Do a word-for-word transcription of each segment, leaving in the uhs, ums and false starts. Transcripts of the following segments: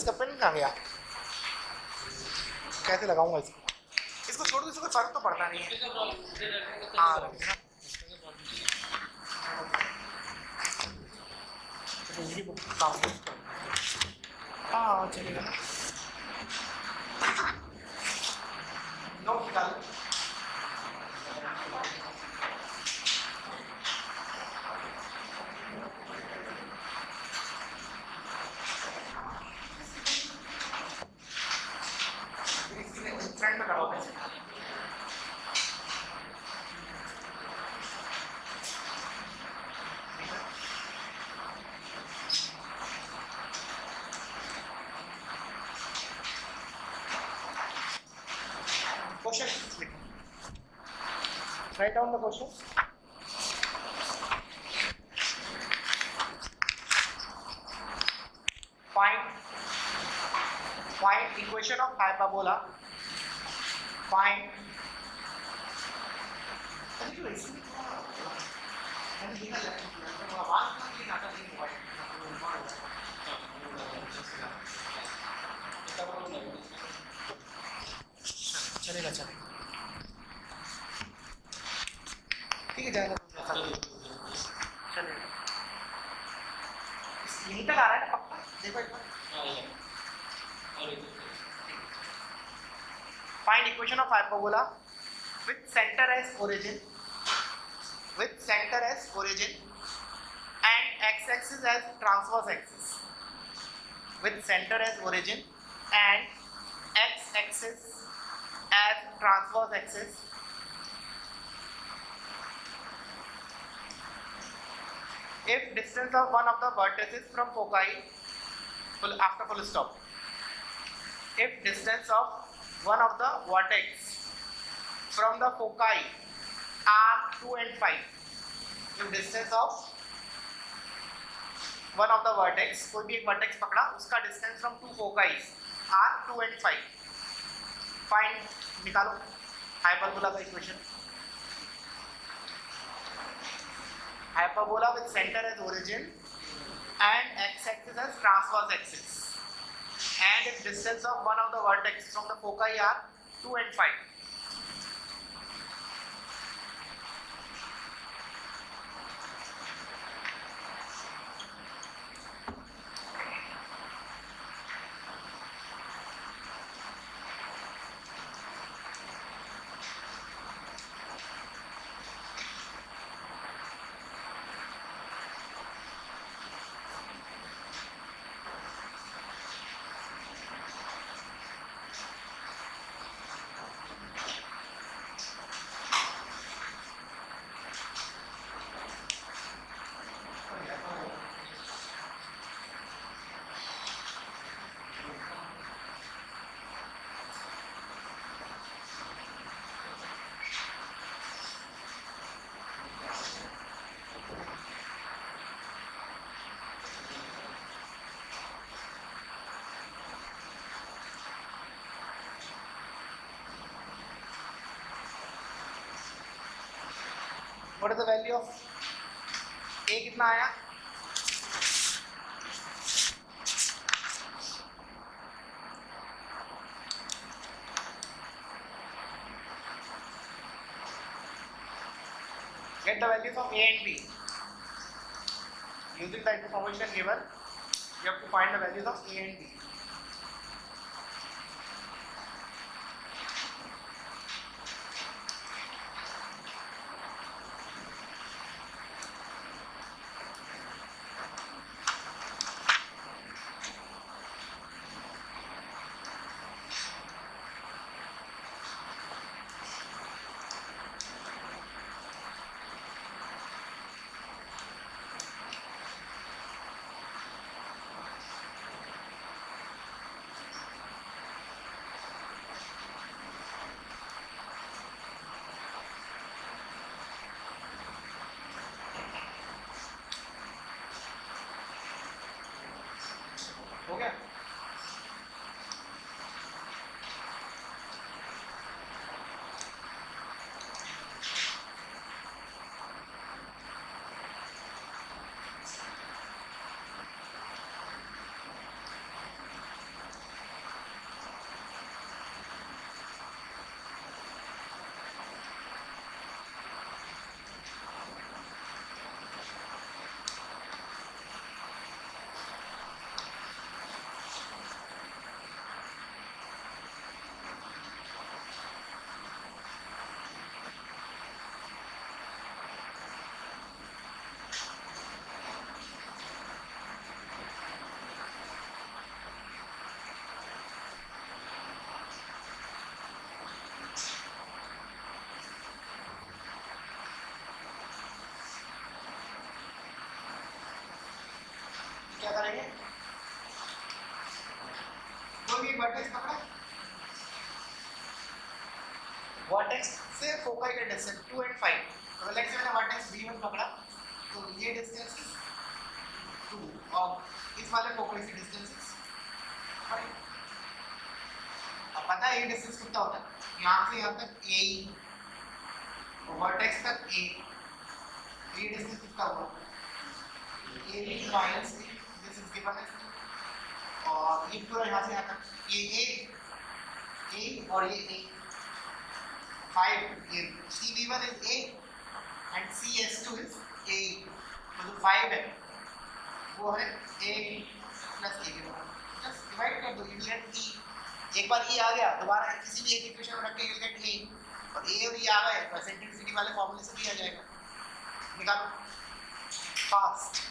इसका पेन कहाँ गया? कैसे लगाऊंगा इसको? इसको छोड़ दो, इसको फर्क तो पड़ता नहीं है। हाँ हाँ चलेगा ना। नोट निकाल। फ्रंट में करो। Question. Write down the question. Find find equation of hyperbola. Find चलेगा चलेगा ठीक है जाएगा चलेगा। यहीं तक आ रहा है ना पक्का? देखो एक बार। Find equation of hyperbola with center as origin, with center as origin and x-axis as transverse axis. With center as origin and x-axis as transverse axis. If distance of one of the vertices from foci, full after full stop. If distance of one of the vertex from the foci are two and five. If distance of one of the vertex, कोई भी एक vertex पकड़ा, उसका distance from two foci are two and five. Find निकालो hyperbola का equation. Hyperbola with center as origin and x-axis as transverse axis. And if distance of one of the vertex from the foci are two and five. What is the value of A कितना आया? Get the values of A and B. Using the information given, you have to find the values of A and B. हो गया? करेंगे, कोई भी vertex पकड़ा, vertex से focus का डिस्टेंस टू एंड फाइव, तो लेट्स से मैंने वर्टेक्स बी वन पकड़ा, तो ये डिस्टेंस टू और इस वाले फोकस की डिस्टेंस फाइव। अब पता है ये डिस्टेंस कितना होता है, यहाँ से यहाँ तक ए, वर्टेक्स तक ए, ये डिस्टेंस कितना हुआ, A B minus A, this is given है, और ये पूरा यहाँ से यहाँ तक ये ए ए और ये ए फाइव, ये C B one is A and C S two is A, तो जो फाइव है वो है A plus A B one, just divide कर दो, यू गेट ई। एक बार ई आ गया, दोबारा किसी भी एक इक्वेशन में रख के यू गेट ए, और ए और ई आ गए तो एसेंट्रिसिटी वाले फॉर्मूले से भी आ जाएगा, निकालो फास्ट।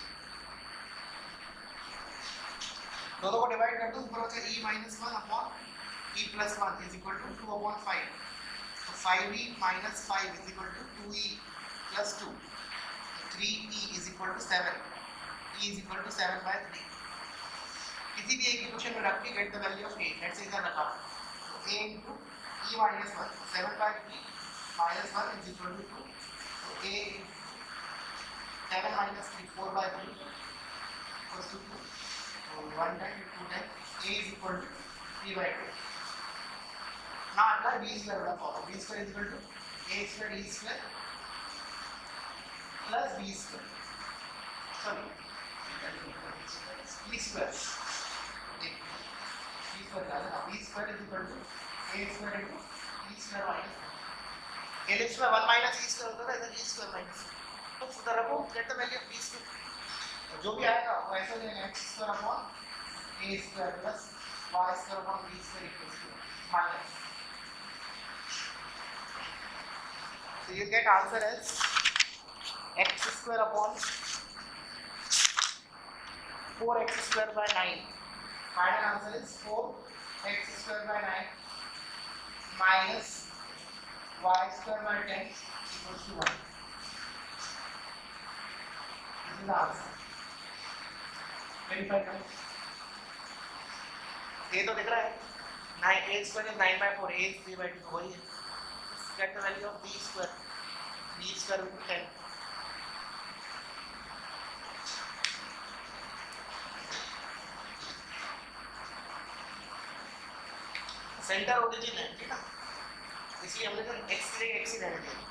दोनों को डिवाइड कर दो, ऊपर होता है e minus one upon e plus one is equal to two upon five, तो five e minus five is equal to two e plus two, three e is equal to seven, e is equal to seven by three. किसी भी एक equation में रख के get the value of a, let's say इधर रखा, तो a into e minus one, seven by three minus one is equal to two, तो a seven minus three, four by three equals to two, so one time two time a is equal to three by two. Now apply b square वाला formula, b square is equal to a square e square plus b square, sorry b square, b square क्या है, b square is equal to a square into e square minus ellipse में one minus e square होता था, इधर e square minus, तो सुधर रखो, get the value of b square, जो भी आएगा वो ऐसा देगा x square upon a square plus y square upon b square equals to minus, so you get answer as x square upon four x square by nine, final answer is four x square by nine minus y square by ten equals to one. This is the answer. Verify करें, A तो दिख रहा है, nine A square is nine by four, A is three by two, वही है, get the value of B square, B square is ten, centre origin है, ठीक है, इसलिए हमने तो एक्स के लिए एक्स ही रहने दिया।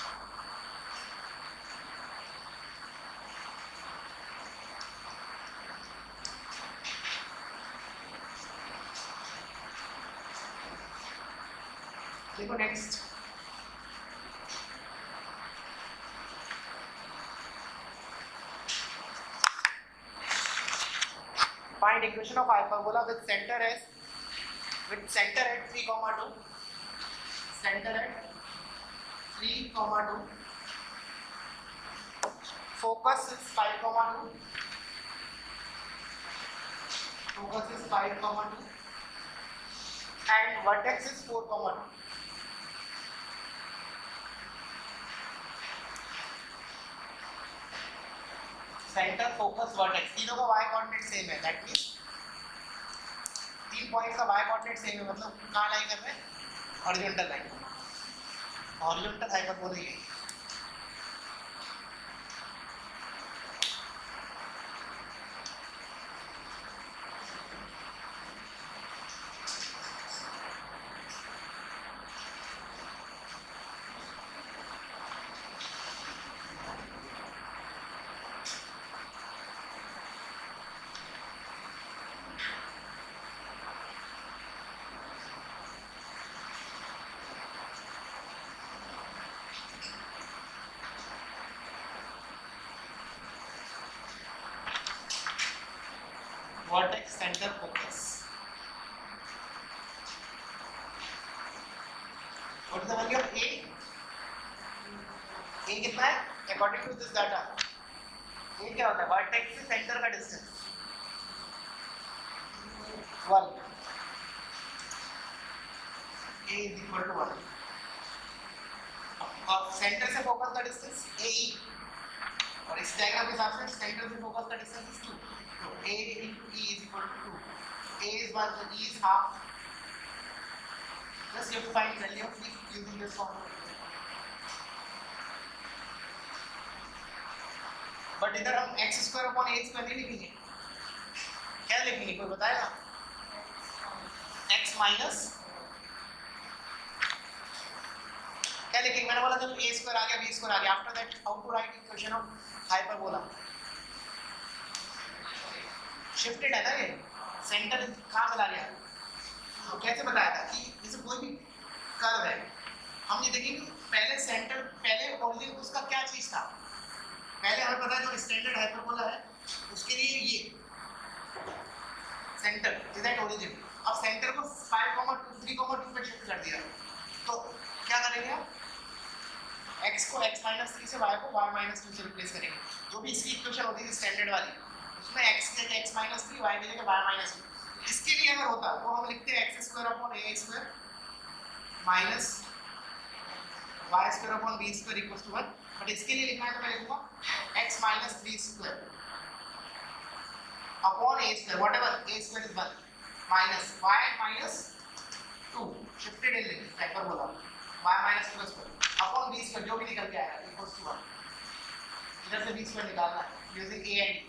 देखो next, find equation of hyperbola with centre S with centre at three comma two, centre at three comma two, focus is five comma two, focus is five comma two and vertex is four comma two. Center, focus, vertex, तीनों का y coordinate same है, that means तीन points का y coordinate same है, मतलब कहाँ line कर रहे हैं, हॉरिजॉन्टल लाइन, हॉरिजॉन्टल हाइपरबोला ये। vertex center focus. What is the value of A? A कितना है? According to this data, A क्या होता है? Vertex से center का distance one. A is equal to one. और center से focus का distance A E. और इस डायग्राम के हिसाब से सेंटर से फोकस का डिस्टेंस is two. तो A is one, so E is half. Just you have to find value of E using this formula. But इधर हम X square upon A square नहीं लिखेंगे, क्या लिखेंगे कोई बताएगा? एक्स माइनस क्या लिखेंगे? मैंने बोला जब ए स्क्वायर आ गया बी स्क्वायर आ गया, after that how to write equation of hyperbola? Shifted है ना ये, सेंटर कहाँ चला गया? तो कैसे बताया था कि जैसे कोई भी कर्व है, हम ये देखेंगे पहले सेंटर, पहले ओरिजिन उसका क्या चीज था? पहले हमें पता है जो स्टैंडर्ड हाइपरबोला है उसके लिए ये सेंटर इज एट ओरिजिन। अब सेंटर को five comma two three comma two पे शिफ्ट कर दिया, तो क्या करेंगे? x को x माइनस थ्री से y को y माइनस टू से रिप्लेस करेंगे। जो भी इसकी इक्वेशन होती है स्टैंडर्ड वाली, उसमें x की जगह x माइनस थ्री, y की जगह y माइनस टू। इसके लिए अगर होता तो हम लिखते हैं X square upon A square minus Y square upon B square equals to one. But इसके लिए लिखना है तो मैं लिखूंगा x minus three square upon A square, whatever A square is one, minus y minus two shifted in hyperbola y minus two square upon B square, जो भी निकल के आएगा इक्वल्स टू वन। इधर से बी स्क्वायर निकालना है using A and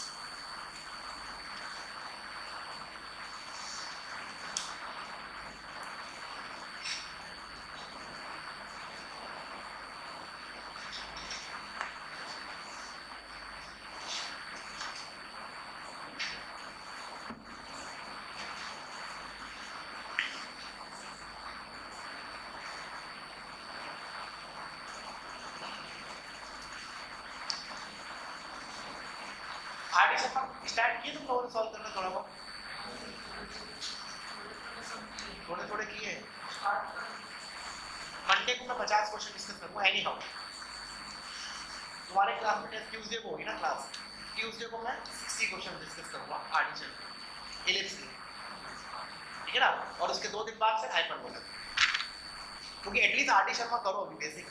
आगे से स्टार्ट किए, तुम लोगों ने सॉल्व करना थोड़ा बहुत, थोड़े थोड़े किए। मंडे को मैं पचास क्वेश्चन डिस्कस करूँगा एनी हाउ। तुम्हारे क्लास में टेस्ट ट्यूसडे को होगी ना क्लास, ट्यूसडे को मैं सिक्सटी क्वेश्चन डिस्कस करूँगा एडिशन एलिप्स की, ठीक है ना? और उसके दो दिन बाद से हाइपरबोला, क्योंकि एटलीस्ट आर डी शर्मा करो अभी बेसिक,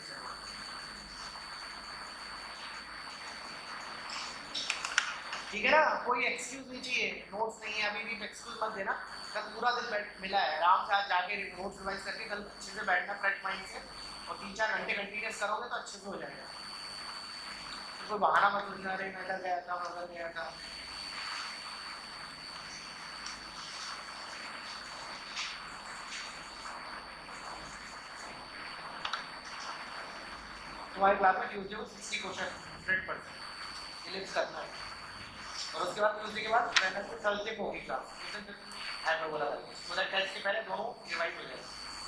ठीक है ना? कोई एक्सक्यूज नहीं चाहिए, नोट्स नहीं है अभी भी एक्सक्यूज मत देना। कल पूरा दिन बैठ मिला है, आराम से आज जाके नोट्स रिवाइज करके कल अच्छे से बैठना फ्रेश माइंड से, और तीन चार घंटे कंटिन्यूस करोगे तो अच्छे से हो जाएगा। तो कोई बहाना मत सोचना रहे मैं इधर गया था उधर गया था। तुम्हारी क्लास में ट्यूसडे को sixty question hundred percent ellipse करना है, और उसके बाद ट्यूसडे के बाद वेडनेसडे थर्सडे को होगी क्लास, हाइपरबोला वाली, मतलब टेस्ट के पहले दोनों रिवाइज हो जाएंगे।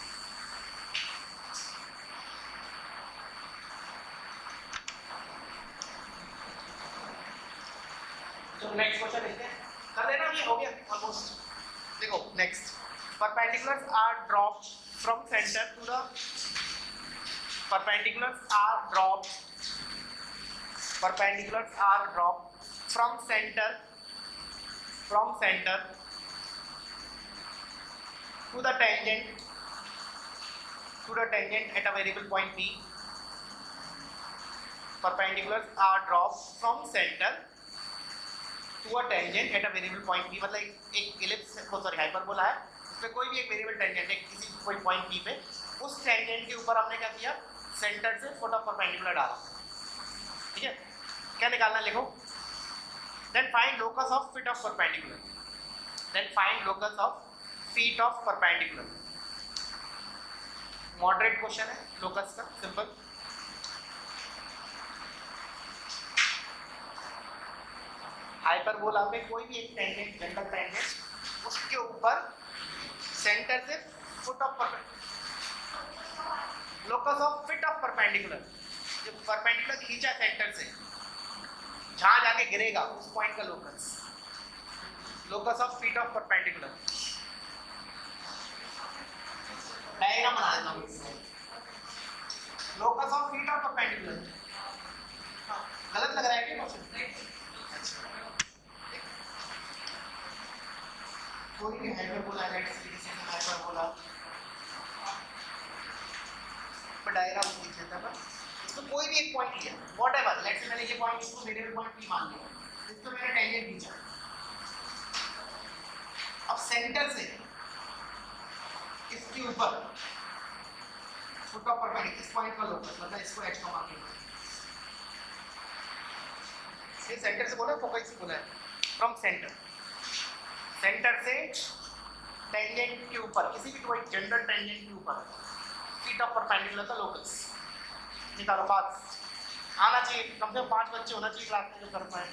तो नेक्स्ट क्वेश्चन देखते हैं, कर लेना, ये हो गया ऑलमोस्ट। देखो next, perpendiculars are dropped from centre to the perpendiculars are dropped perpendiculars are dropped from center from center to the tangent to the tangent at a variable point P. Perpendiculars are dropped from center to a tangent at a variable point P, मतलब एक ellipse को sorry hyperbola है, उसमें कोई भी एक variable tangent है किसी कोई पॉइंट P पे, उस टेंजेंट के ऊपर हमने क्या किया? सेंटर से फुट ऑफ परपेंडिकुलर डाला, ठीक है? क्या निकालना लिखो, then find locus of feet of perpendicular, then find locus of feet of perpendicular. Moderate question है लोकस का, सिंपल। हाइपरबोला में कोई भी एक टेंजेंट, जनरल टेंजेंट, उसके ऊपर सेंटर से foot of perpendicular, locus of feet of perpendicular, जो परपेंडिकुलर खींचा सेंटर से जहां जाके गिरेगा उस पॉइंट का locus, locus of feet of perpendicular. Diagram बना देता हूं, locus of feet of perpendicular. गलत लग रहा है क्या क्वेश्चन? कोई भी हाइपरबोला राइट से किसी का हाइपरबोला डायग्राम लिख देता था, इसको कोई भी एक पॉइंट लिया, व्हाटएवर, लेट्स से मैंने ये पॉइंट इसको वेरिएबल पॉइंट P मान लिया, इसको मैंने टेंजेंट खींचा। अब सेंटर से इसके ऊपर फुट ऑफ परपेंडिकुलर इस पॉइंट का लोकस मतलब इसको h का मार्किंग ये सेंटर से बोला फोकस से बोला है फ्रॉम सेंटर सेंटर से टेंजेंट के ऊपर किसी भी कोई जनरल टेंजेंट के ऊपर फीट ऑफ परपेंडिकुलर का लोकस निकालो बात आना चाहिए कम से कम पांच बच्चे होना चाहिए क्लास में जो कर पाए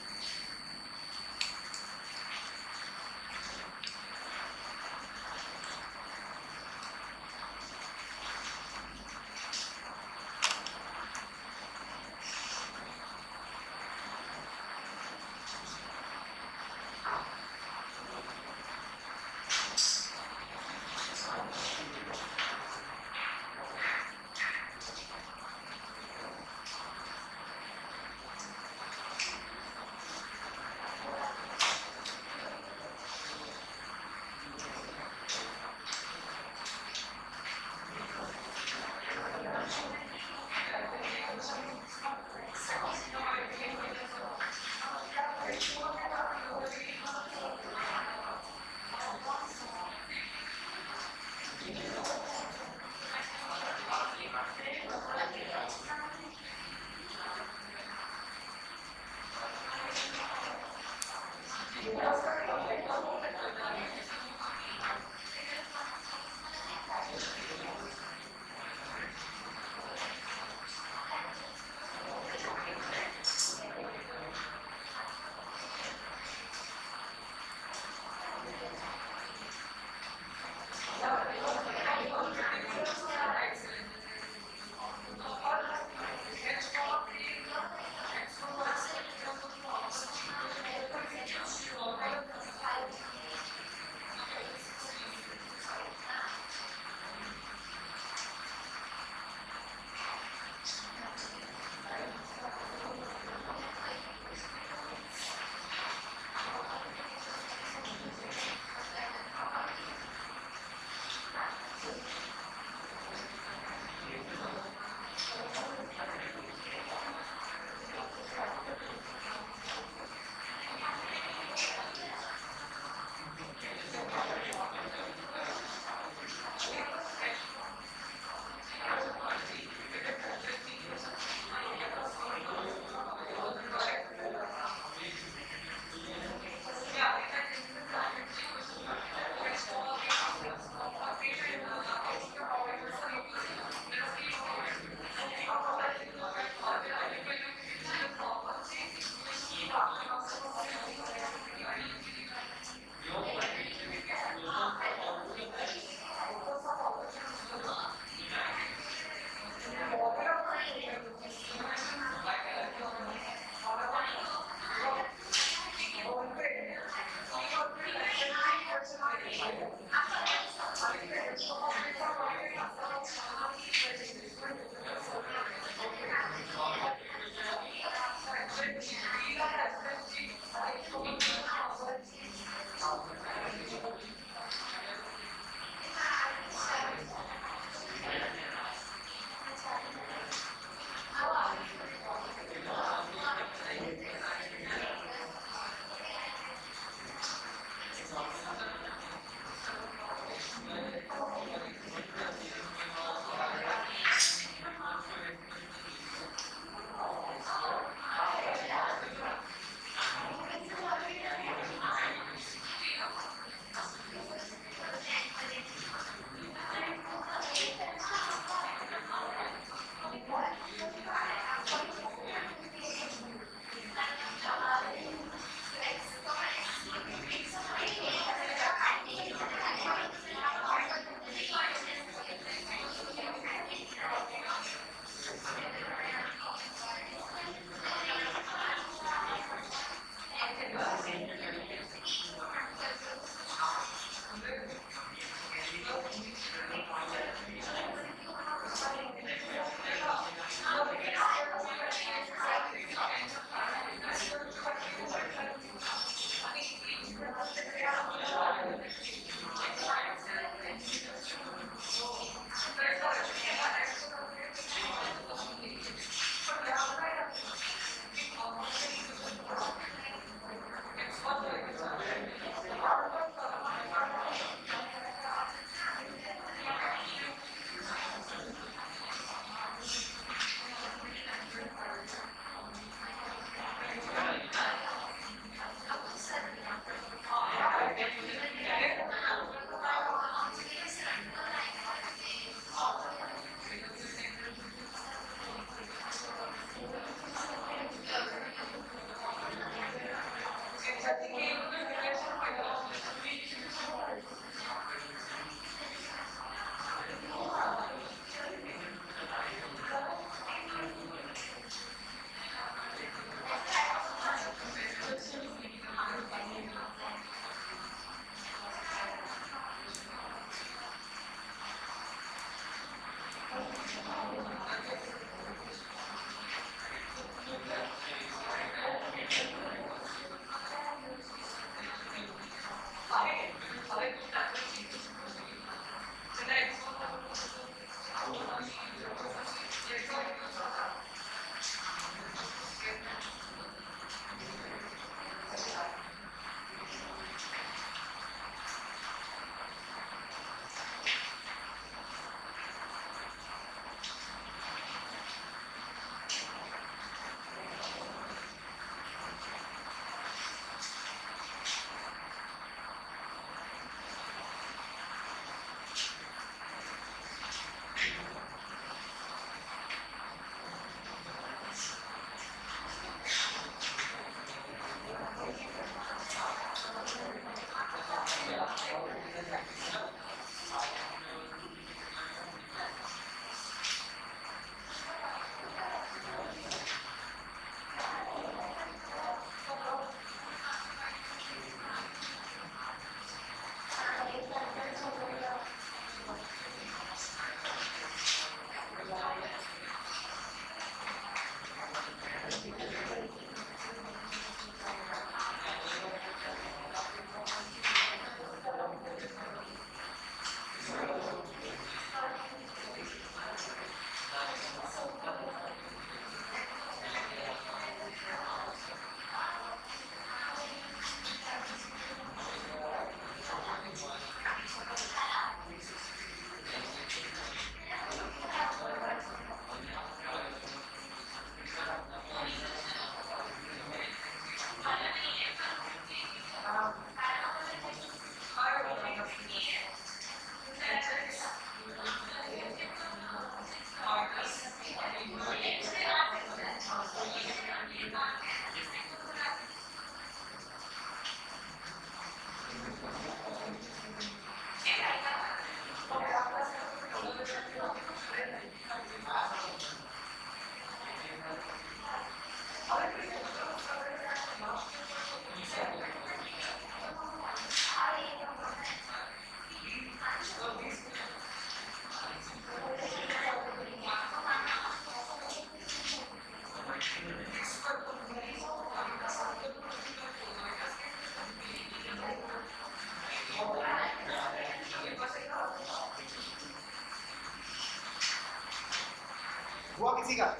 हुआ किसी का?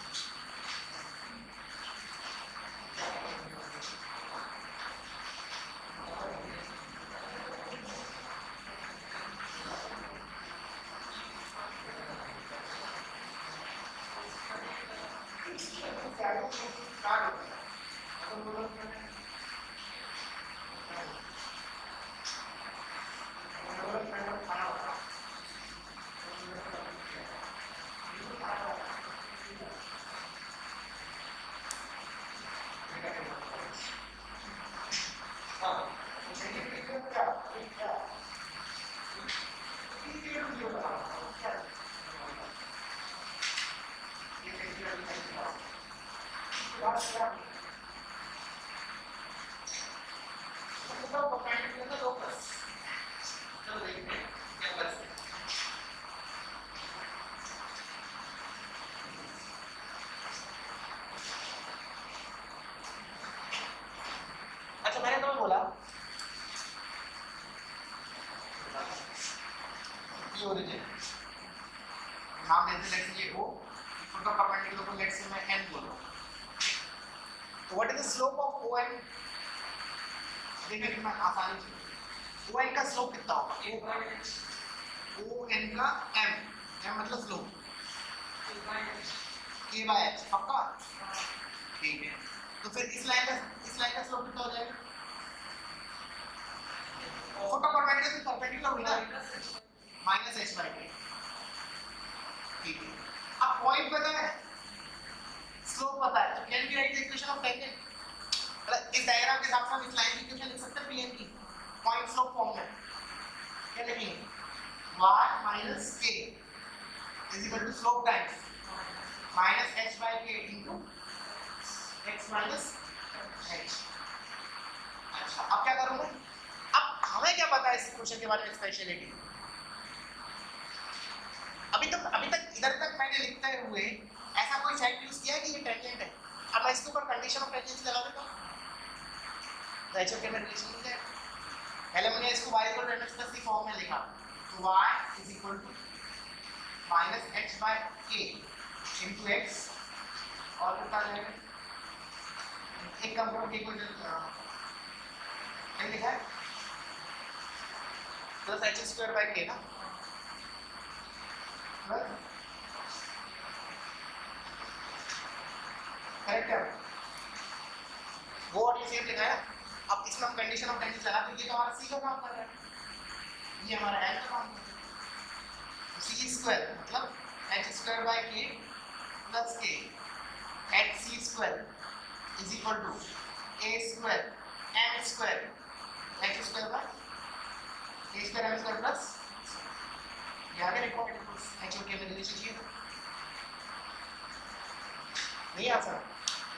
अच्छा मैंने तुम्हें बोला ये ओरिजिन नाम देते लेट्स ये ओ उसका परपेंडिकुलर को लेट्स से मैं n बोलूं तो what is the slope of O N देखिए कितना आसानी से O N का स्लोप कितना होगा O N का m m मतलब स्लोप k by h पक्का ठीक है तो फिर इस लाइन का इस लाइन का स्लोप कितना हो जाएगा फोटो परपेंडिकुलर से परपेंडिकुलर होगा माइनस h by k ठीक है अब पॉइंट पता है स्लोप पता है तो can be write the equation of tangent मतलब इस डायग्राम के हिसाब से हम इस लाइन की इक्वेशन लिख सकते हैं pn की पॉइंट स्लोप फॉर्म में क्या लिखेंगे y minus k is equal to slope times minus h by k into x minus h। अच्छा अब क्या करूंगा अब हमें क्या पता है इस इक्वेशन के बारे में स्पेशलिटी अभी तक अभी तक इधर तक मैंने लिखते हुए ऐसा कोई फैक्ट यूज किया है कि ये टेंजेंट है अब मैं इसके ऊपर कंडीशन ऑफ टेंजेंसी लगा देता हूं तो एच ऑफ के में रिलेशन हो जाएगा पहले मैंने इसको y equal to mx plus c form में लिखा तो y is equal to minus h by k into x और कितना जाएगा एक कंपाउंड k को क्या लिखा है plus h square by k ना करेक्ट है वो और ये सेम लिखा है अब इसमें हम कंडीशन ऑफ टेंजेंसी लगा तो ये तो हमारा c का काम कर रहा है ये हमारा l का काम कर रहा है c स्क्वायर मतलब h square by k plus k h c square is equal to a square m square h square by A square M square plus ये आ गया रिकॉर्ड एच और के में रिलेशनशिप नहीं आ सकता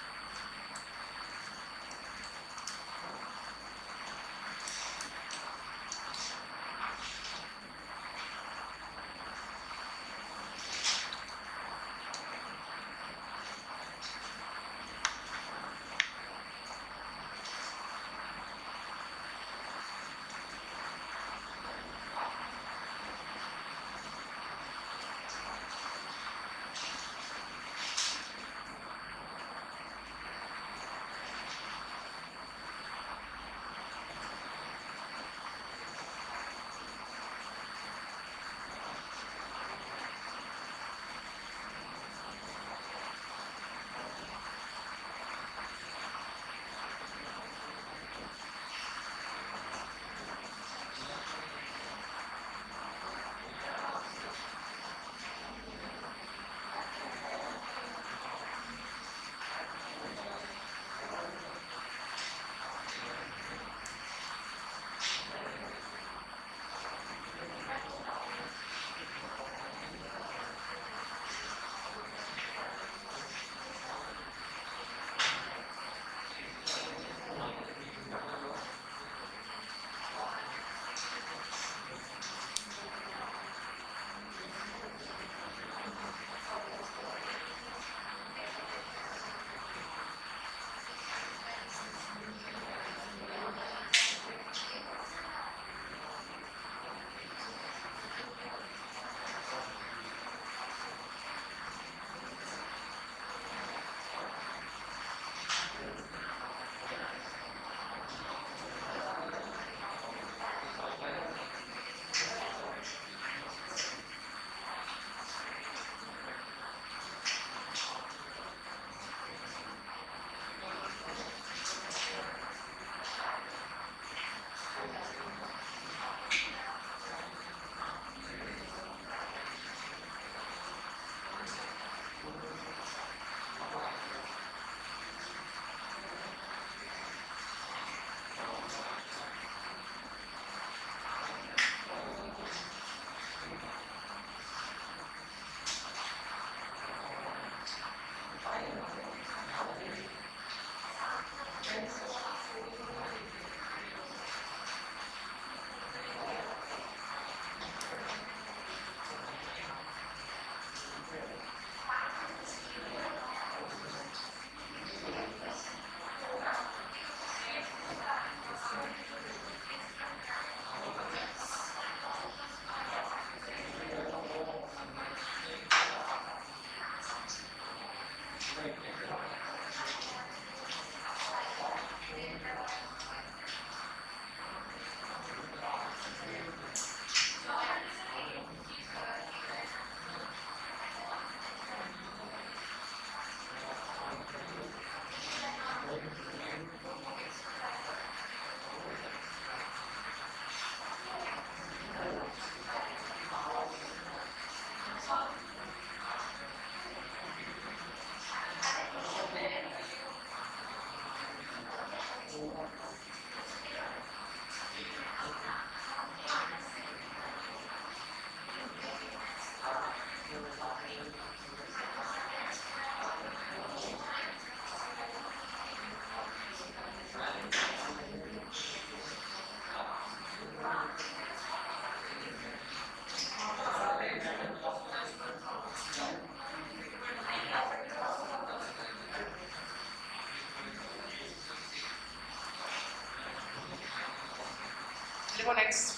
देखो next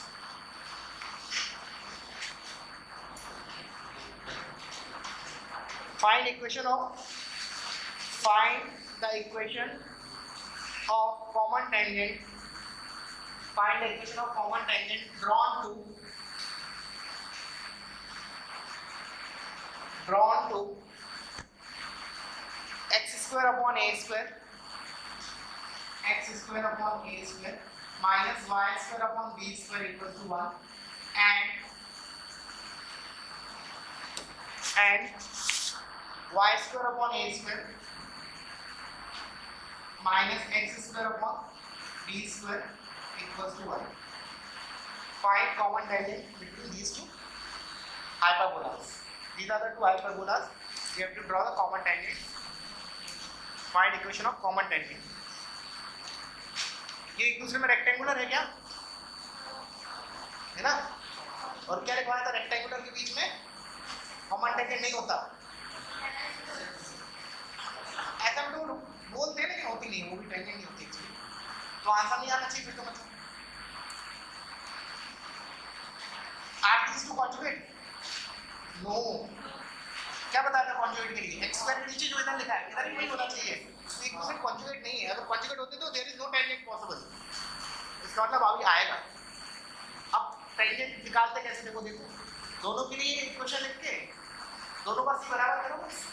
find equation of find the equation of common tangent find the equation of common tangent drawn to drawn to x square upon a square x square upon a square minus y square upon b square equals to one and and y square upon a square minus x square upon b square equals to one. find common tangent between these two hyperbolas. These are the two hyperbolas. We have to draw the common tangent. Find equation of common tangent. ये एक दूसरे में rectangular है क्या? है ना? और क्या लिखवाया था रेक्टेंगुलर के बीच में? कॉमन टेंजेंट नहीं होता। ऐसा हम लोग बोलते हैं लेकिन होती नहीं, वो भी टेंजेंट नहीं होती एक्चुअली। तो आंसर नहीं आना चाहिए फिर तो मतलब। Are these two conjugate? No. क्या बताया था conjugate के लिए? x square के नीचे जो इधर लिखा है इधर ही नहीं होना चाहिए। एक दूसरे conjugate नहीं है। अगर conjugate होते तो there is no tangent possible. इसका मतलब अभी आएगा। अब tangent निकालते कैसे देखो देखो। दोनों के लिए इक्वेशन लिख के दोनों का c बराबर करो बस।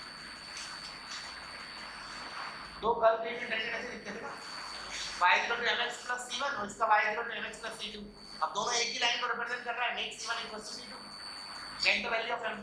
दो कर्व के लिए tangent ऐसे लिखते थे ना। y equal to mx plus c1 और इसका y equal to mx plus c2। अब दोनों एक ही लाइन को रिप्रेजेंट कर रहा है। make c one equals to c two। Get the value of m.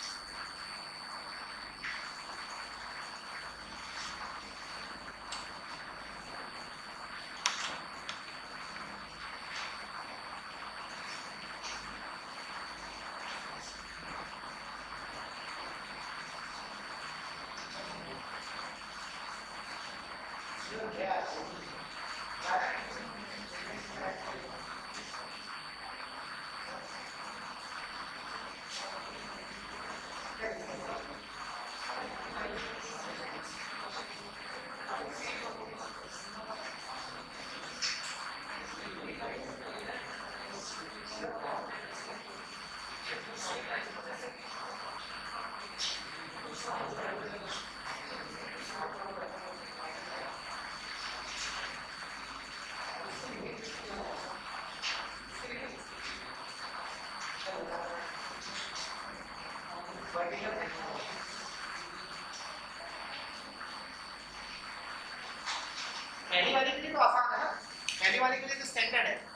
पहली वाली के लिए तो आसान है ना। पहली वाली के लिए तो स्टैंडर्ड है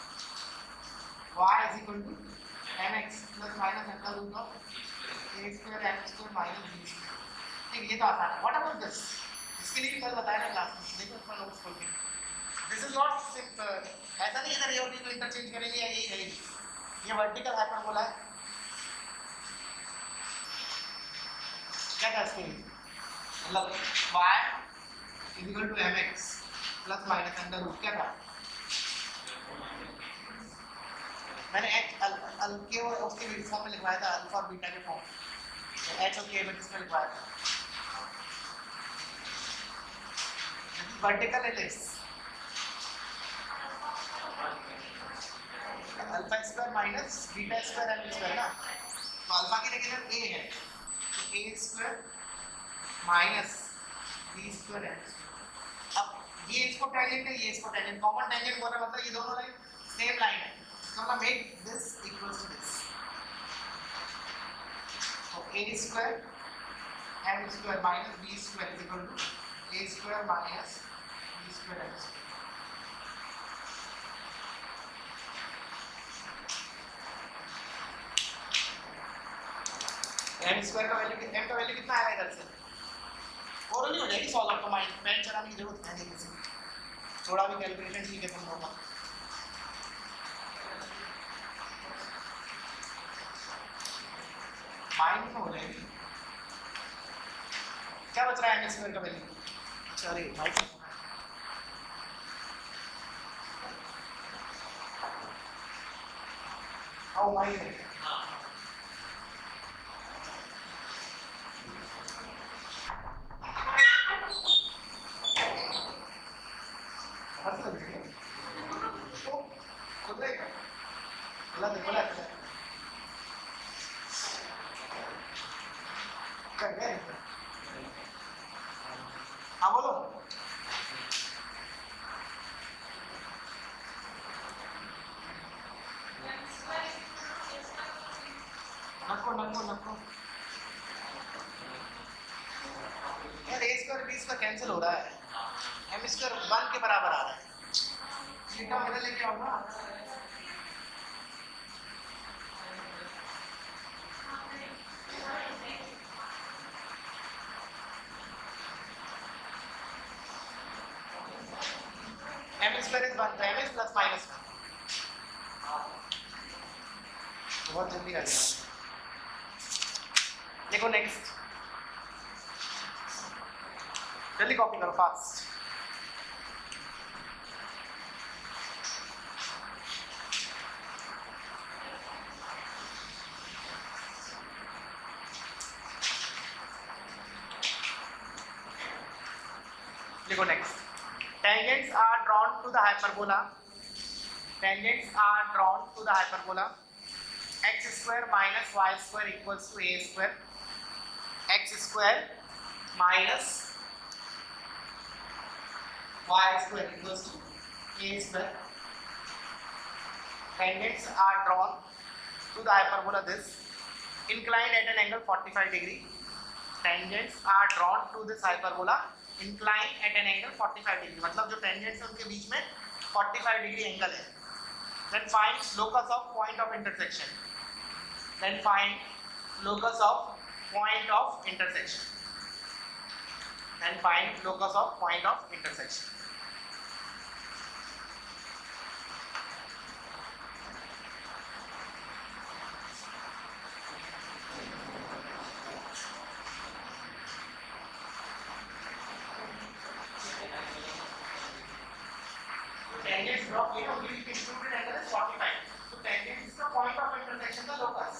y is equal to mx plus minus m का root of a square m square minus b square। ठीक ये तो आसान है। What about this? इसके लिए भी कल बताया था क्लास में। देखो अपना नोट्स खोल के। This is not simple. ऐसा नहीं है ना ये और को इंटरचेंज करेंगे या यही रहेगी। ये वर्टिकल हाइपरबोला है। क्या था इसके लिए? मतलब y is equal to mx plus minus under root क्या था? मैंने h अल अल के और उसके फॉर्म में लिखवाया था, अल्फा और बीटा के फॉर्म। h और k में किसमें लिखवाया था? वर्टिकल है this alpha square minus beta square L square ना। तो अल्फा की जगह a है तो a square minus b square L square. अब ये इसको टेंजेंट है, ये इसको टेंजेंट। कॉमन टेंजेंट बोलने मतलब ये दोनों लाइन सेम लाइन है। तो मतलब make this equals to this. तो a square m square minus b square is equal to a square minus b square m square. m square का वैल्यू m का वैल्यू कितना आएगा इधर से? और नहीं हो जाएगी सॉल्व आपका माइंड पेन चलाने की जरूरत है नहीं किसी को। थोड़ा भी कैलकुलेशन ठीक है तुम लोगों का। माइंड में हो जाएगी। क्या बच रहा है एम स्क्वायर का वैल्यू? सॉरी माइक आओ माइक नको नको नको यार a square b square cancel हो रहा है। m स्क्वायर वन के बराबर आ रहा है। थीटा इधर लेके आओ ना। m स्क्वायर इज वन तो m is plus minus one. बहुत जल्दी कर लिया. देखो नेक्स्ट, जल्दी कॉपी करो फास्ट. देखो next, tangents are drawn to the hyperbola. Tangents are drawn to the hyperbola. X square minus y square equals to a square. X square minus y square equals to a square. Tangents are drawn to the hyperbola this, inclined at an angle forty-five degree. Tangents are drawn to this hyperbola inclined at an angle forty-five degree. मतलब जो tangents है उनके बीच में forty-five degree angle है. Then find locus of point of intersection. Then find locus of point of intersection. Then find locus of point of intersection. Tangents drop, you know, we included angle is forty-five. So tangent is the point of intersection, the locus.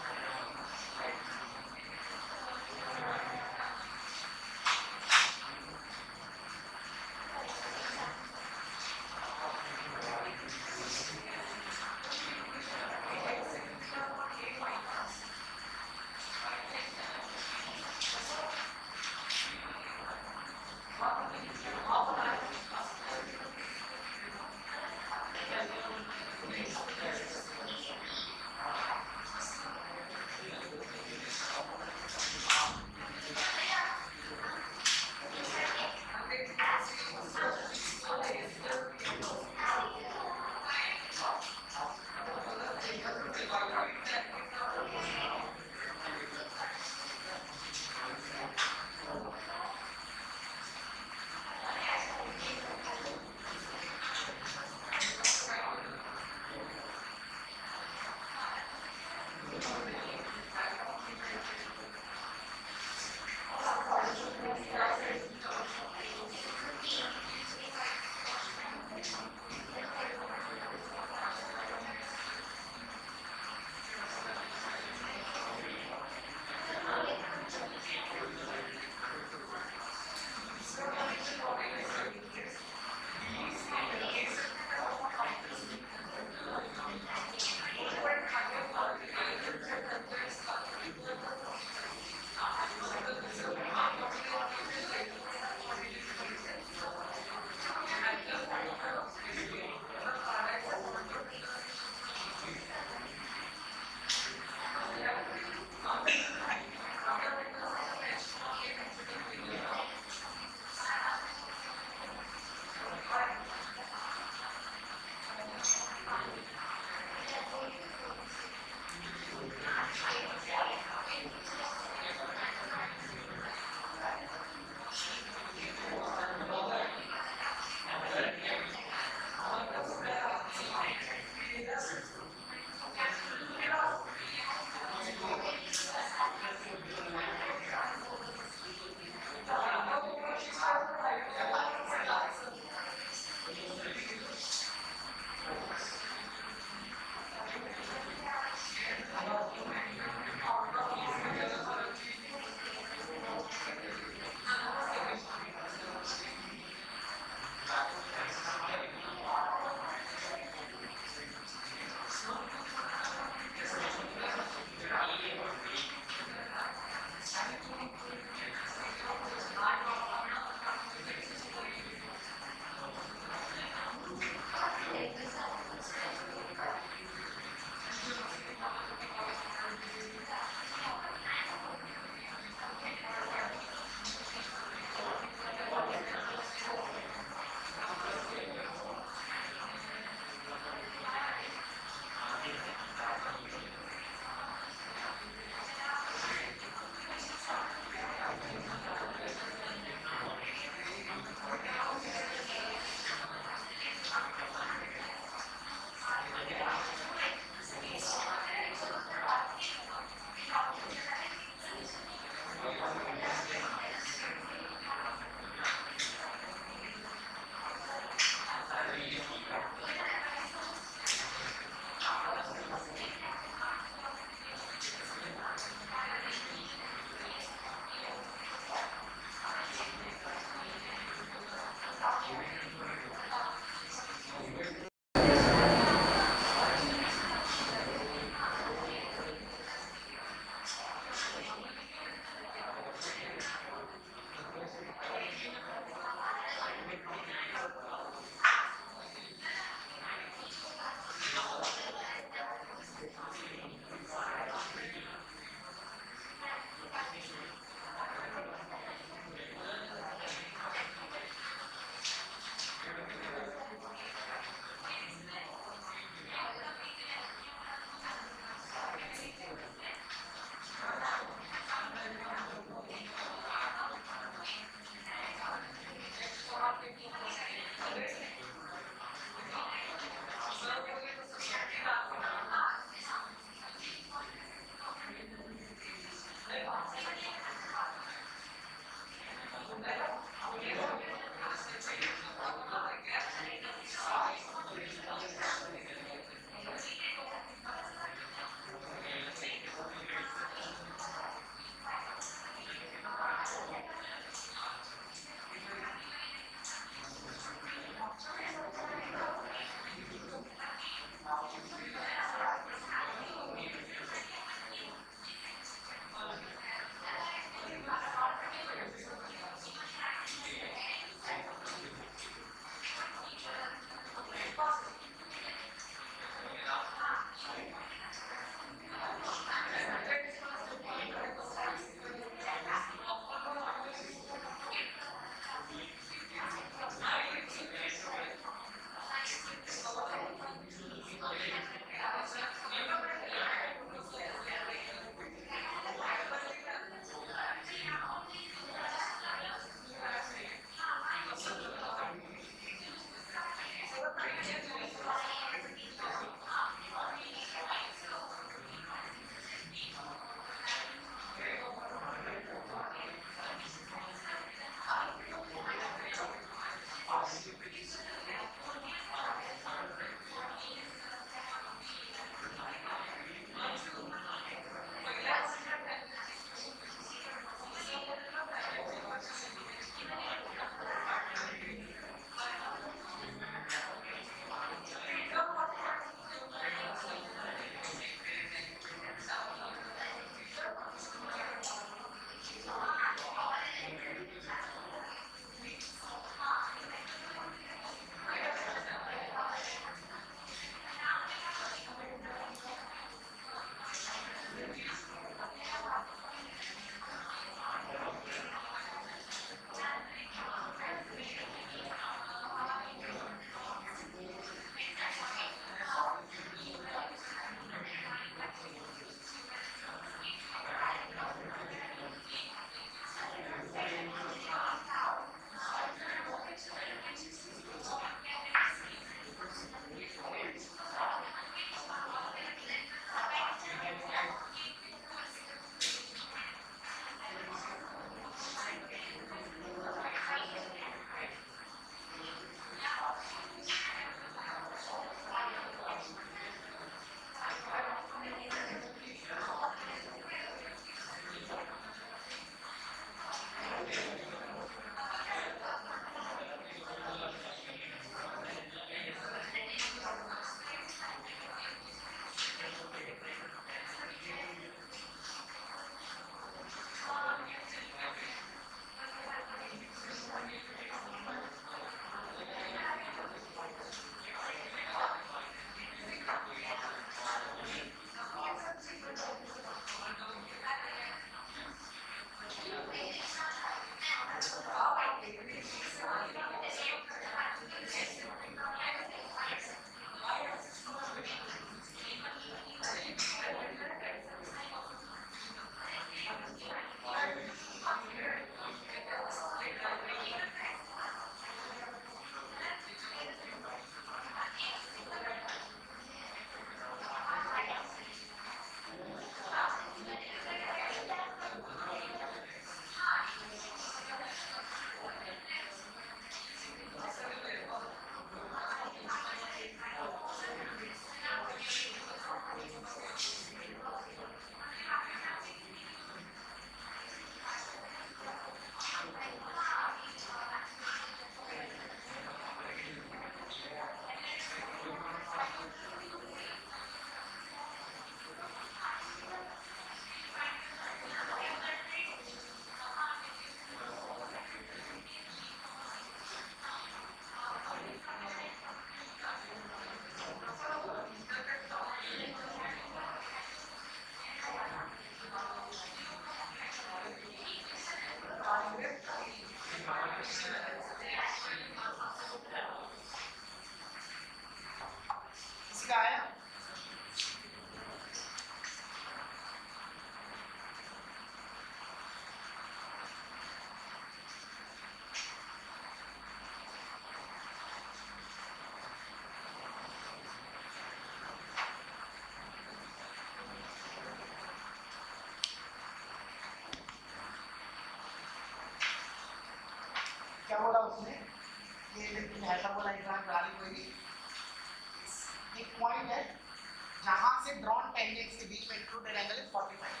Hyperbola उसने ये hyperbola integral बना ली कोई भी, एक point है जहां से drawn tangents के बीच में इंक्लूडेड एंगल है पैंतालीस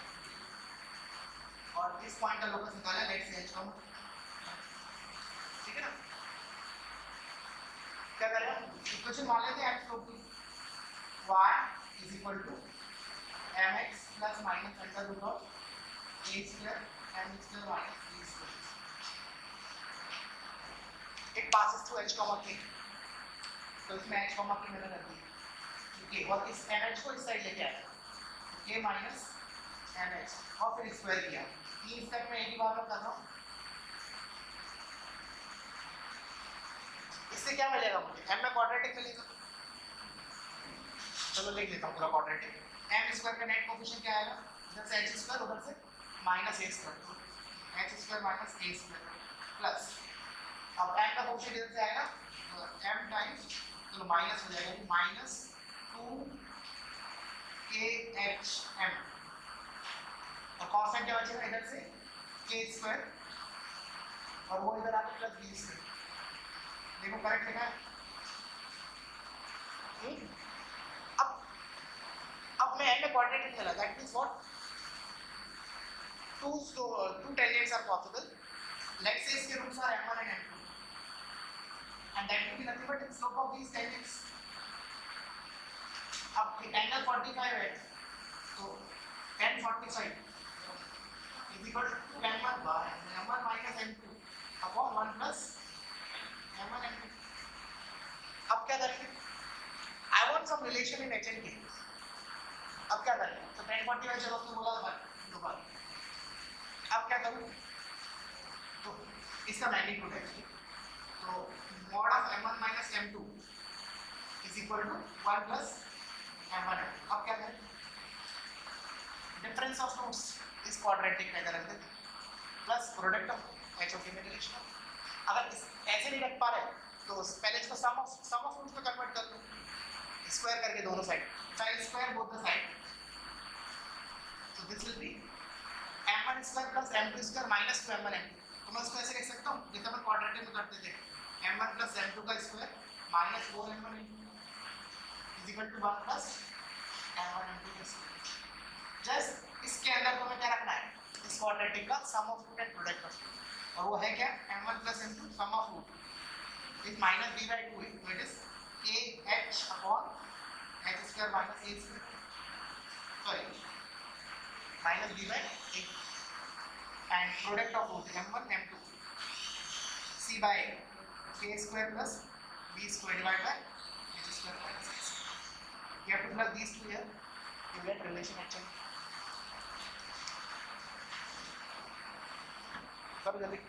और इस पॉइंट का लोकस निकाला लेट्स से एच कम, ठीक है ना। क्या करें इक्वेशन मान लेते हैं x to y is equal to mx plus minus under root of a square m square minus b square, it passes through h comma k, तो इसमें h कॉमा k मैंने रख दी, ठीक, और इस mh को इस साइड लेके आया k माइनस mh और फिर स्क्वायर किया, तीन स्टेप में एक ही बार में कर रहा हूँ। इससे क्या मिलेगा मुझे, m में क्वाड्रेटिक मिलेगा, चलो लिख लेता हूँ पूरा क्वाड्रेटिक, m स्क्वायर का नेट कोएफिशिएंट क्या आएगा, इधर से h स्क्वायर उधर से minus a square, h square minus a square plus, अब m का कोएफिशिएंट इधर से आएगा तो m टाइम्स चलो माइनस हो जाएगा माइनस टू के एच एम और कांस्टेंट क्या बचेगा इधर से k स्क्वायर और वो इधर आके प्लस b स्क्वायर, देखो करेक्ट लिखा है। अब अब मैं n में क्वाड्रेटिक चला, that means what, two so two tangents are possible, let's say इसके roots are m one and m two and that will be nothing but the slope of these tangents। अब angle पैंतालीस है तो tan पैंतालीस is equal to m one by m one minus m two upon one plus m one m two. अब क्या करेंगे, I want some relation in h and k, अब क्या करेंगे, तो tan पैंतालीस चलो उसने बोला था दो बार, अब क्या करूं, तो इसका मैग्नीट्यूड है, तो mod of m one minus m two is equal to one plus m one, अब क्या करें, डिफरेंस ऑफ रूट्स इस क्वाड्रेटिक का इधर रख देते plus product of h of k में रिलेशन, अगर इस ऐसे नहीं रख पा रहे तो पहले इसको sum of sum of roots में कन्वर्ट कर लो, स्क्वायर करके दोनों side, side square both the side, so this will be m one square plus m two square minus two m one m two, तो मैं इसको ऐसे लिख सकता हूं जैसे हम क्वाड्रेटिक में करते थे, m one plus m two का square minus four m one m two is equal to one plus m one m two का स्क्वायर। जस्ट इसके अंदर तो मैं क्या रखना है, इस क्वाड्रेटिक का sum of root and product of root, और वो है क्या m one plus m two sum of root is minus b by two है, तो it is kh upon h square minus a square, sorry minus b by eight and product of both m one m two c by k square plus b square divided by h square minus a square, you have to plug these two here to get relation actually, सब जल्दी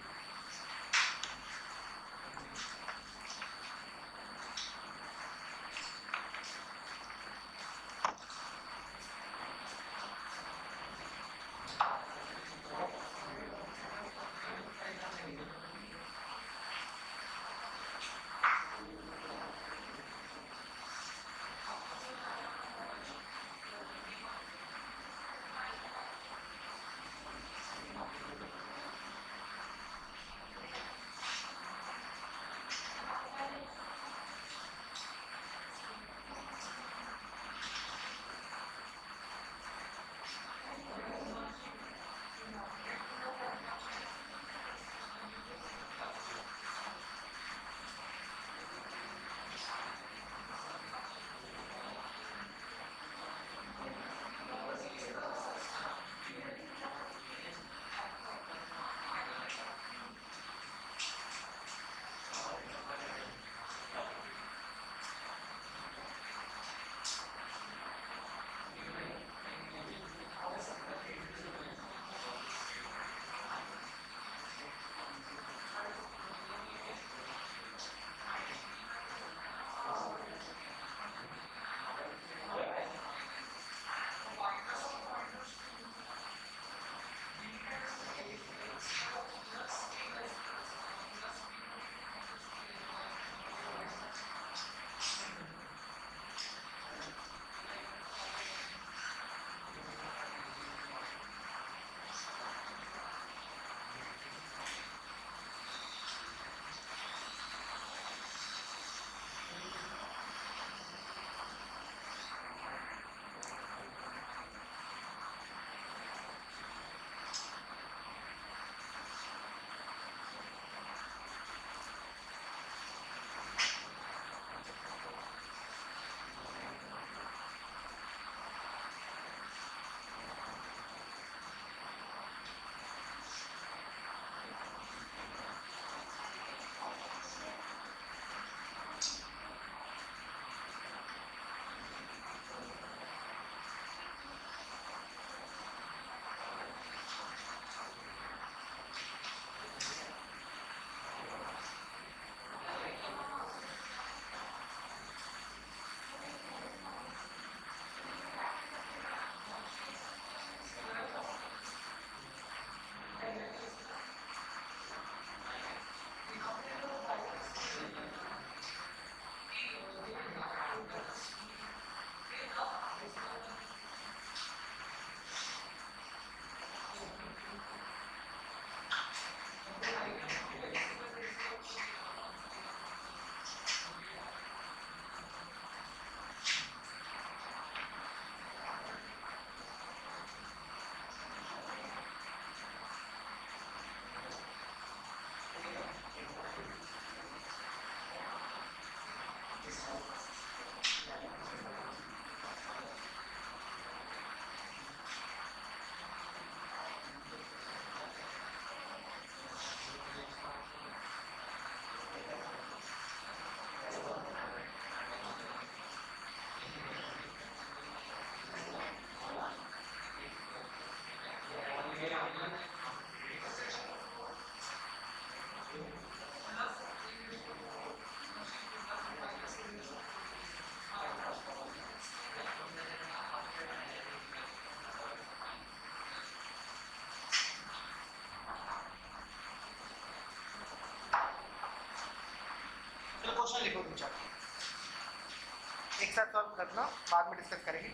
लिखो दो चार, एक साथ solve करना, बाद में डिस्कस करेंगे।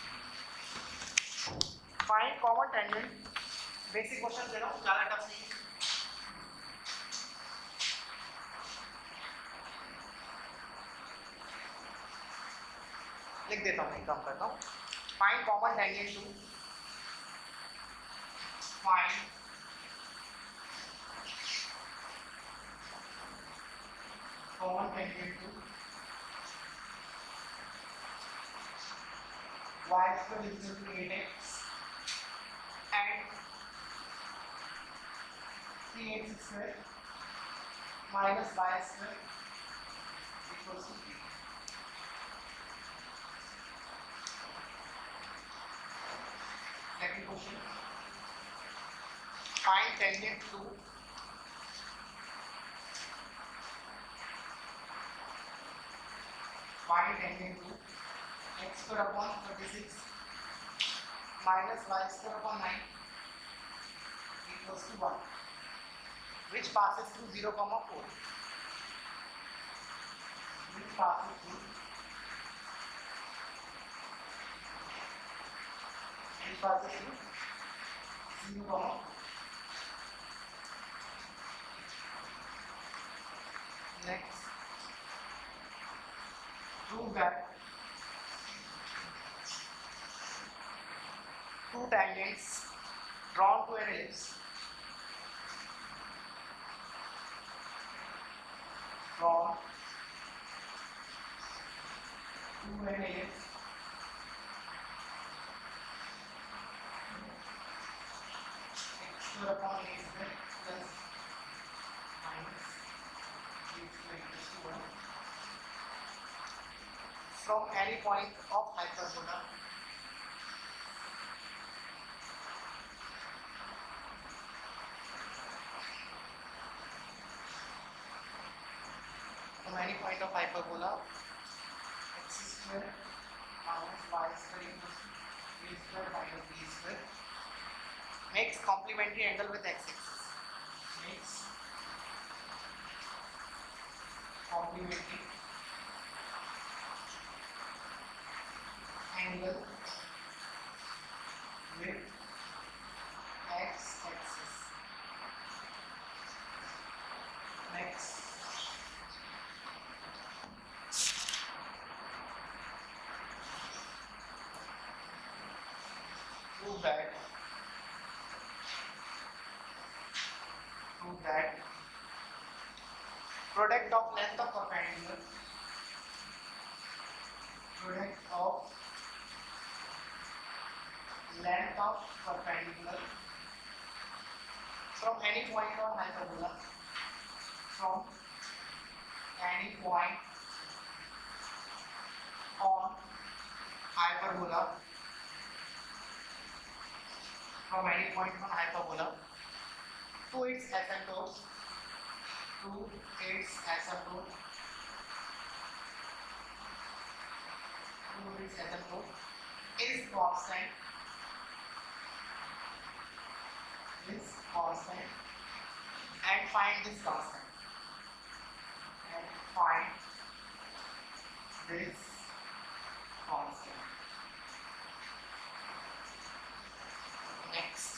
Find common tangent, basic question दे रहा हूँ, ज़्यादा टफ नहीं है। लिख देता हूँ, एक काम करता हूँ। Find common tangent to, find common tangent to y square is equal to eight x and three x square minus y square equals to three. Second question, find tangent to find tangent to x square upon thirty-six minus y square upon nine equals to one, which passes through zero comma four, which passes through which passes through zero comma four. Next, prove that two tangents drawn to an ellipse drawn to an ellipse x square upon a square plus minus b square equals to one from any point of hyperbola from any point of hyperbola x square minus y square equals to a square minus b square makes complementary angle with x-axis, makes complementary angle with x-axis. Next, prove that prove that product of length of perpendicular product of length of perpendicular from any point on hyperbola from any point on hyperbola from any point on hyperbola to its asymptote to its asymptote to its asymptote is constant is constant and find this constant and find this constant. Next,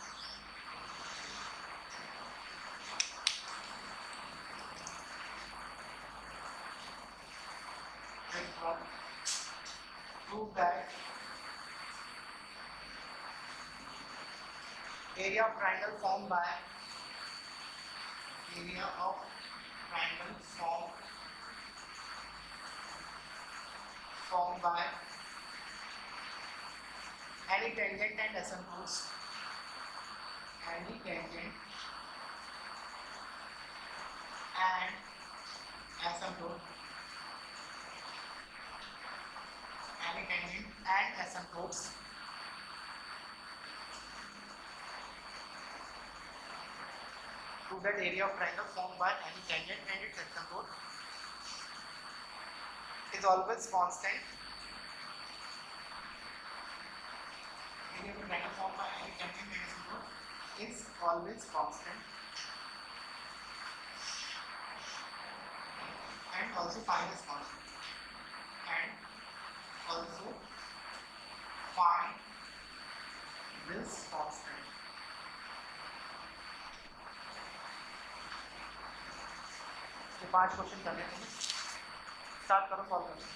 next one, prove that area of triangle formed by area of triangle formed formed by any tangent and asymptotes any tangent and asymptote any tangent and asymptotes to that area of triangle formed by any tangent and its asymptote is always constant. Area of triangle formed by any tangent and asymptote is always constant and also find this constant and also find this constant. ये पांच question करने हैं, start करो solve करना.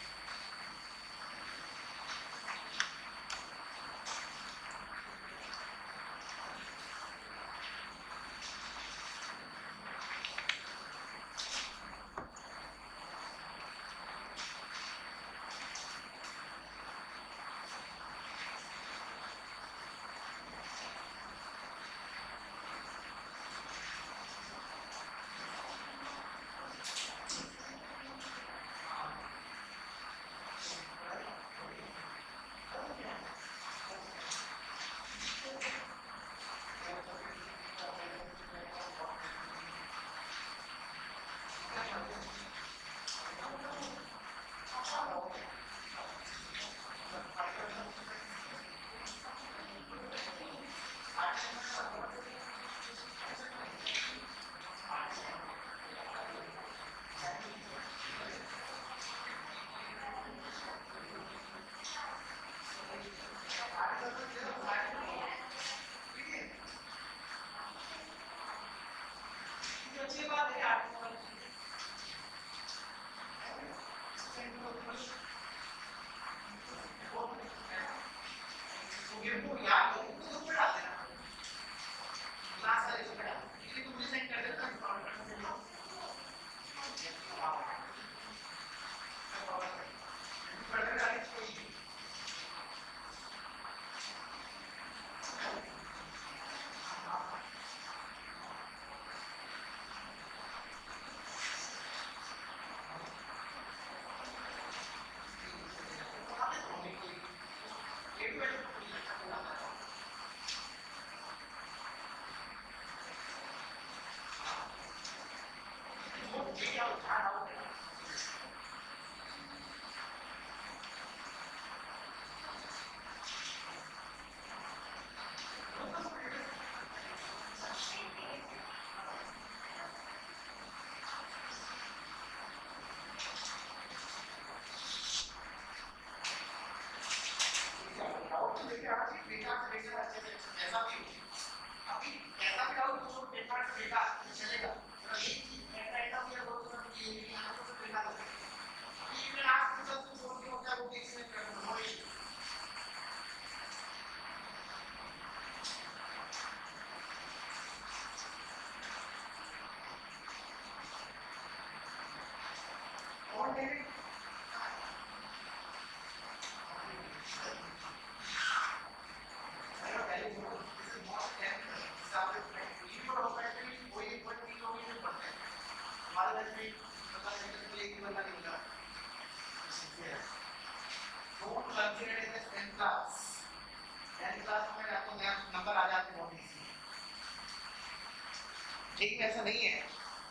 ठीक है, ऐसा नहीं है.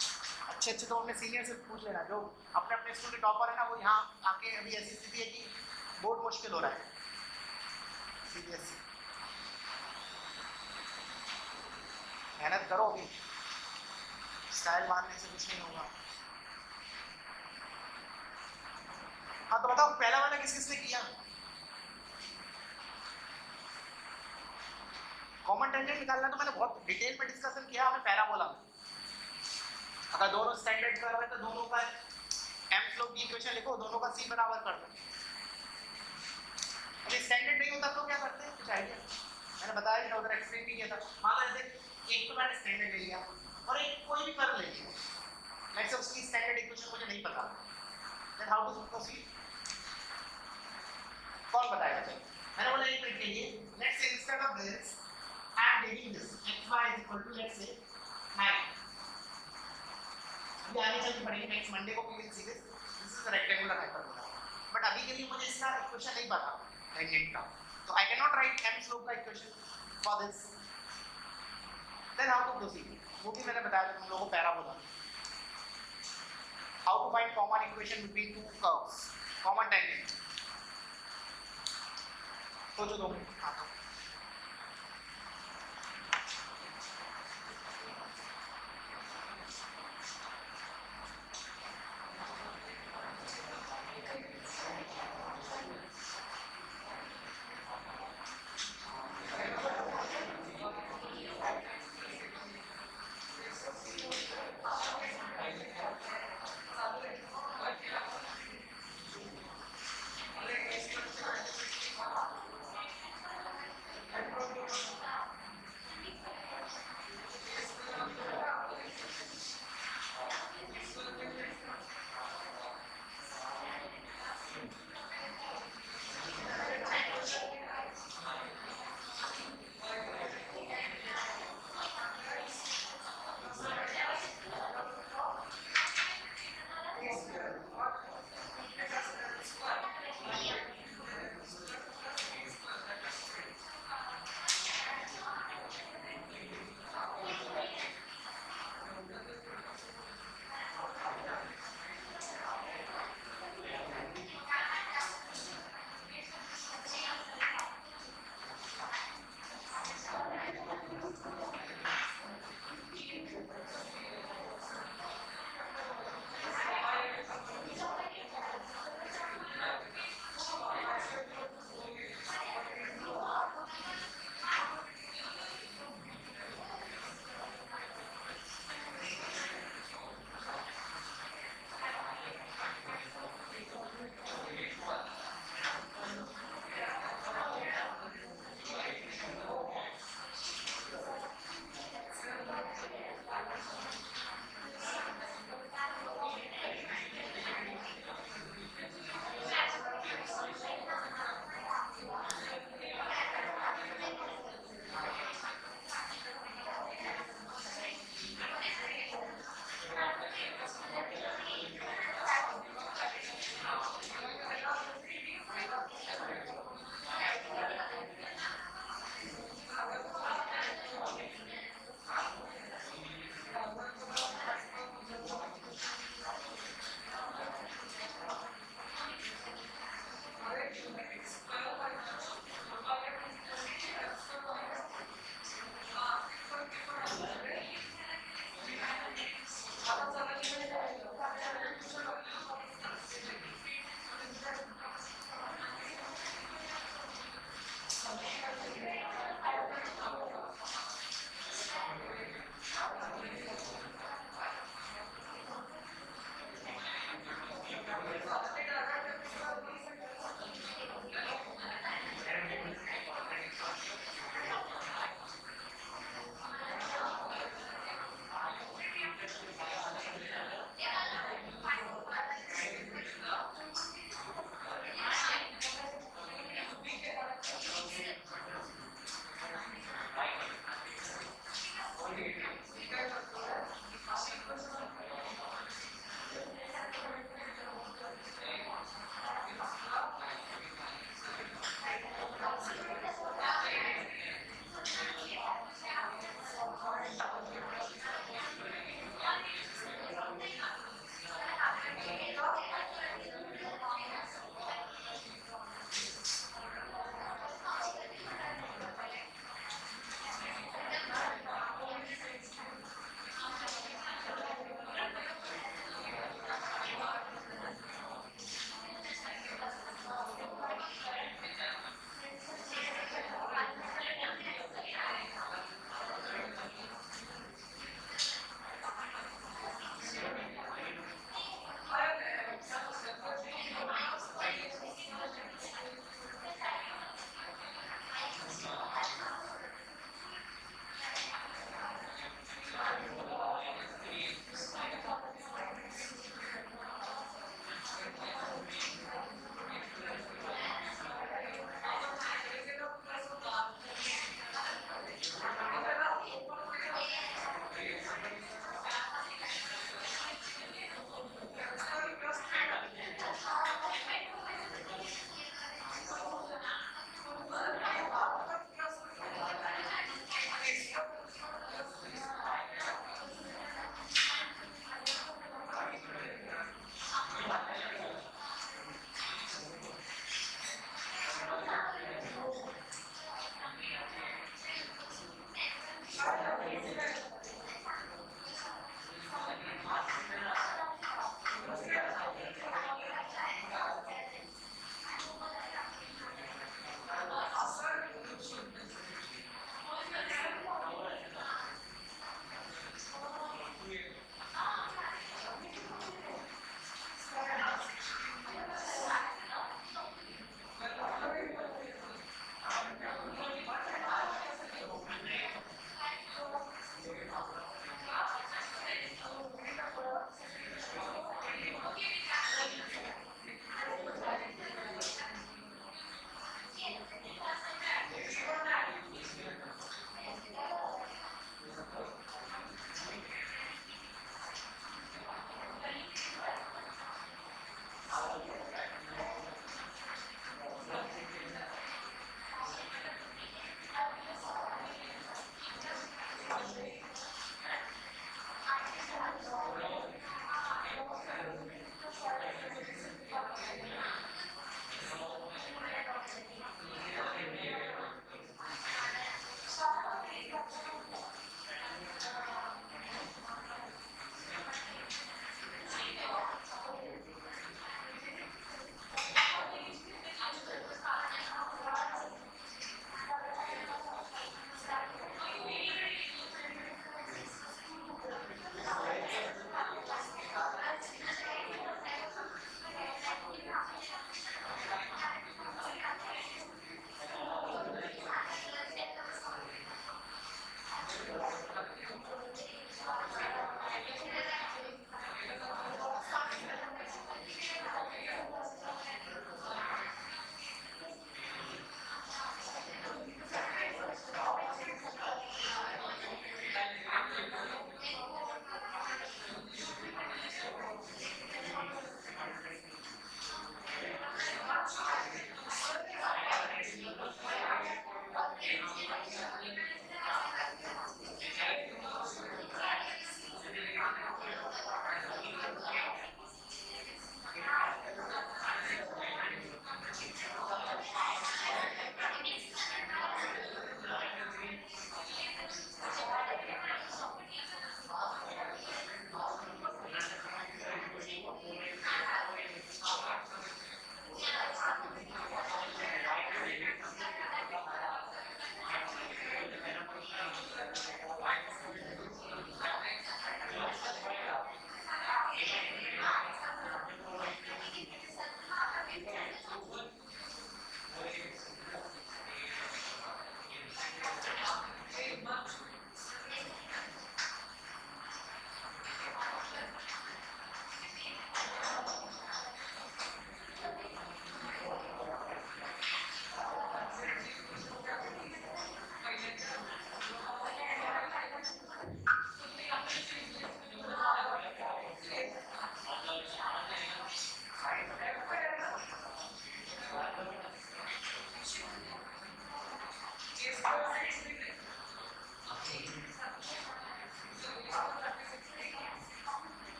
अच्छे अच्छे तो अपने सीनियर से पूछ लेना, जो अपने अपने स्कूल के टॉपर है ना, वो यहाँ आके अभी ऐसी स्थिति है कि बहुत मुश्किल हो रहा है. सीबीएसई मेहनत करो, अभी स्टाइल मारने से कुछ नहीं होगा. हाँ तो बताओ पहला वाला किस किसने किया? कॉमन टेंजेंट निकालना तो मैंने बहुत डिटेल में डिस्कशन किया हमें पैराबोला में. अगर दोनों स्टैंडर्ड कर्व है तो दोनों का एम स्लोप की इक्वेशन लिखो, दोनों का सी बराबर कर दो. अभी स्टैंडर्ड नहीं होता तो क्या करते हैं, कुछ आइडिया? मैंने बताया नहीं था, उधर एक्सप्लेन भी किया था. मान लो जैसे एक तो मैंने स्टैंडर्ड ले लिया और एक कोई भी कर्व ले लिया, लेट्स से उसकी स्टैंडर्ड इक्वेशन मुझे नहीं पता, देन हाउ टू प्रोसीड? कौन बताएगा? चलो मैंने बोला एक मिनट के लिए, let's say instead of this I am taking this xy is equal to let's say nine. अभी आगे चल के पढ़ेंगे नेक्स्ट मंडे को we will see this. This is a rectangular hyperbola, but अभी के लिए मुझे इसका इक्वेशन नहीं पता टेंजेंट का, तो I can not write m slope का equation for this. Then how to proceed? वो भी मैंने बताया तुम लोगों को parabola. How to find common equation between two curves, common tangent. सोचो दो मिनट.